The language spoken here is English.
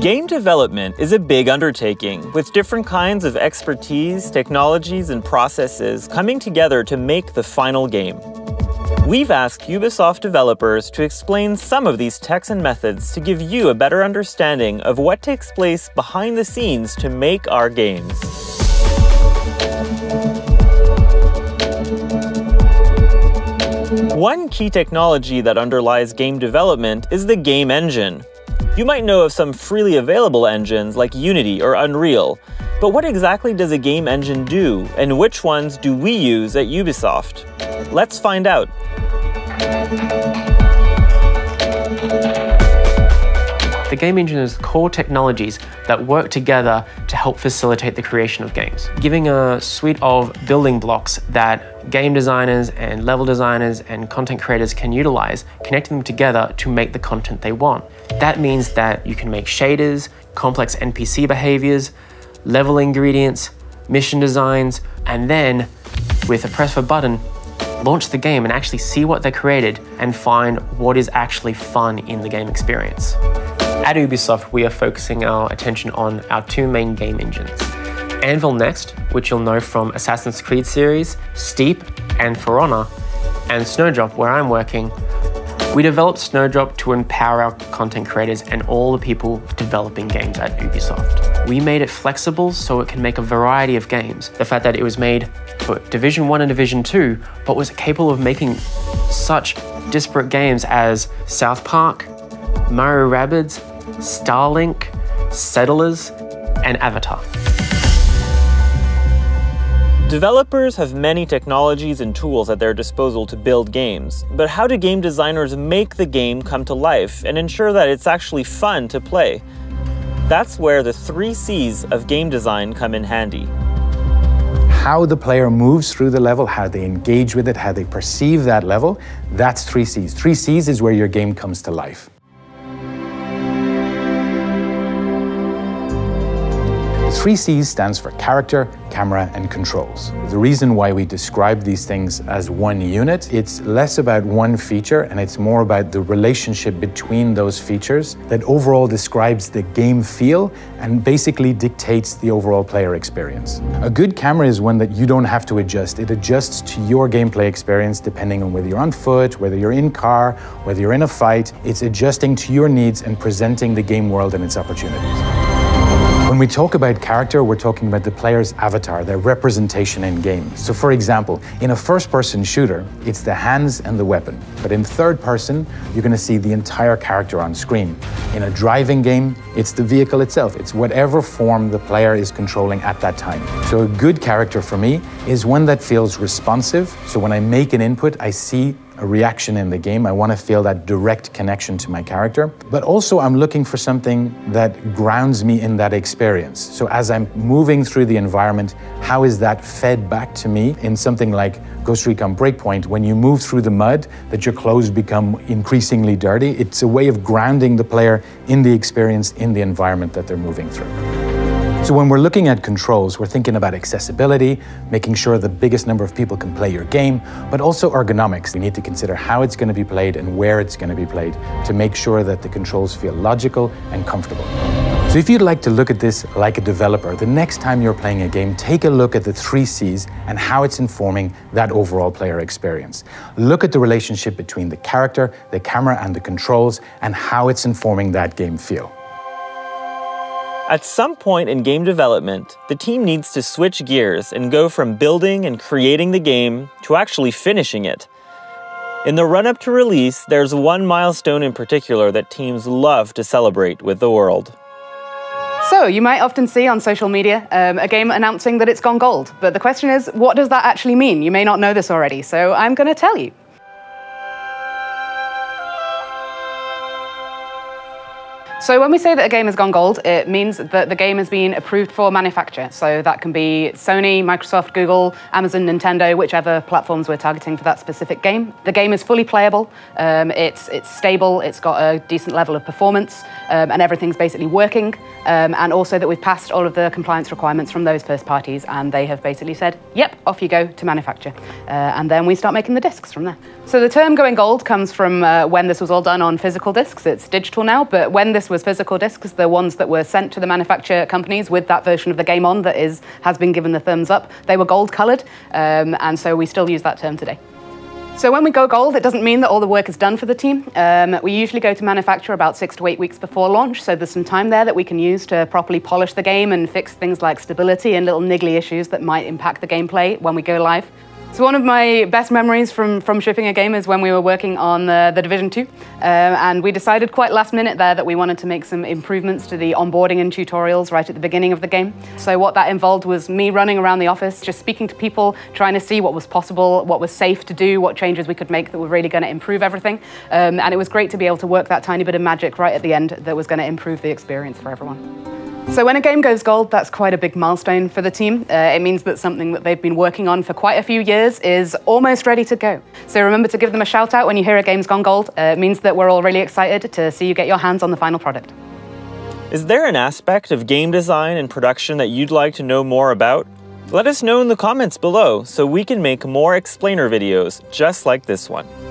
Game development is a big undertaking, with different kinds of expertise, technologies, and processes coming together to make the final game. We've asked Ubisoft developers to explain some of these techs and methods to give you a better understanding of what takes place behind the scenes to make our games. One key technology that underlies game development is the game engine. You might know of some freely available engines like Unity or Unreal, but what exactly does a game engine do, and which ones do we use at Ubisoft? Let's find out. The game engine is core technologies that work together to help facilitate the creation of games, giving a suite of building blocks that game designers and level designers and content creators can utilize, connecting them together to make the content they want. That means that you can make shaders, complex NPC behaviors, level ingredients, mission designs, and then, with a press of a button, launch the game and actually see what they created and find what is actually fun in the game experience. At Ubisoft, we are focusing our attention on our two main game engines. Anvil Next, which you'll know from Assassin's Creed series, Steep, and For Honor, and Snowdrop, where I'm working. We developed Snowdrop to empower our content creators and all the people developing games at Ubisoft. We made it flexible so it can make a variety of games. The fact that it was made for Division 1 and Division 2, but was capable of making such disparate games as South Park, Mario Rabbids, Starlink, Settlers, and Avatar. Developers have many technologies and tools at their disposal to build games, but how do game designers make the game come to life and ensure that it's actually fun to play? That's where the 3 C's of game design come in handy. How the player moves through the level, how they engage with it, how they perceive that level, that's 3 C's. 3 C's is where your game comes to life. 3 C's stands for character, camera, and controls. The reason why we describe these things as one unit, it's less about one feature and it's more about the relationship between those features that overall describes the game feel and basically dictates the overall player experience. A good camera is one that you don't have to adjust. It adjusts to your gameplay experience depending on whether you're on foot, whether you're in car, whether you're in a fight. It's adjusting to your needs and presenting the game world and its opportunities. When we talk about character, we're talking about the player's avatar, their representation in games. So for example, in a first-person shooter, it's the hands and the weapon. But in third person, you're going to see the entire character on screen. In a driving game, it's the vehicle itself. It's whatever form the player is controlling at that time. So a good character for me is one that feels responsive. So when I make an input, I see a reaction in the game. I want to feel that direct connection to my character. But also I'm looking for something that grounds me in that experience. So as I'm moving through the environment, how is that fed back to me in something like Ghost Recon Breakpoint? When you move through the mud, that your clothes become increasingly dirty. It's a way of grounding the player in the experience, in the environment that they're moving through. So when we're looking at controls, we're thinking about accessibility, making sure the biggest number of people can play your game, but also ergonomics. We need to consider how it's going to be played and where it's going to be played to make sure that the controls feel logical and comfortable. So if you'd like to look at this like a developer, the next time you're playing a game, take a look at the 3 C's and how it's informing that overall player experience. Look at the relationship between the character, the camera, and the controls, and how it's informing that game feel. At some point in game development, the team needs to switch gears and go from building and creating the game to actually finishing it. In the run-up to release, there's one milestone in particular that teams love to celebrate with the world. So, you might often see on social media a game announcing that it's gone gold. But the question is, what does that actually mean? You may not know this already, so I'm going to tell you. So when we say that a game has gone gold, it means that the game has been approved for manufacture. So that can be Sony, Microsoft, Google, Amazon, Nintendo, whichever platforms we're targeting for that specific game. The game is fully playable, it's stable, it's got a decent level of performance, and everything's basically working. And also that we've passed all of the compliance requirements from those first parties, and they have basically said, yep, off you go to manufacture. And then we start making the discs from there. So the term going gold comes from when this was all done on physical discs. It's digital now, but when this was physical discs, the ones that were sent to the manufacturer companies with that version of the game on that has been given the thumbs up. They were gold colored, and so we still use that term today. So when we go gold, it doesn't mean that all the work is done for the team. We usually go to manufacture about 6 to 8 weeks before launch, so there's some time there that we can use to properly polish the game and fix things like stability and little niggly issues that might impact the gameplay when we go live. So one of my best memories from shipping a game is when we were working on the Division 2, and we decided quite last minute there that we wanted to make some improvements to the onboarding and tutorials right at the beginning of the game. So what that involved was me running around the office, just speaking to people, trying to see what was possible, what was safe to do, what changes we could make that were really going to improve everything. And it was great to be able to work that tiny bit of magic right at the end that was going to improve the experience for everyone. So when a game goes gold, that's quite a big milestone for the team. It means that something that they've been working on for quite a few years is almost ready to go. So remember to give them a shout out when you hear a game's gone gold. It means that we're all really excited to see you get your hands on the final product. Is there an aspect of game design and production that you'd like to know more about? Let us know in the comments below so we can make more explainer videos just like this one.